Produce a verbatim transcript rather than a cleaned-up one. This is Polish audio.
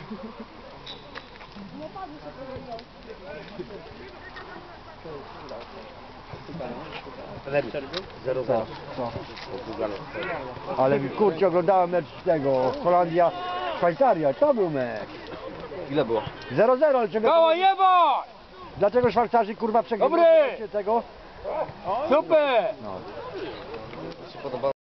zero zero. Ale kurczę, oglądałem mecz tego Holandia, Szwajcaria, to był mecz. Ile było? zero zero, ale czego... Dawaj, jeba! Dlaczego Szwajcarzy kurwa przegrali Dobry! tego? Super! No. Mi się podoba.